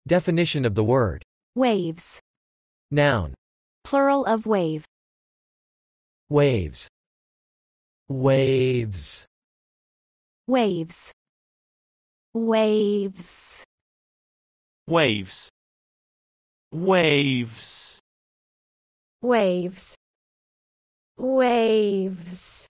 Definition of the word. Waves. Noun. Plural of wave. Waves. Waves. Waves. Waves. Waves. Waves. Waves. Waves.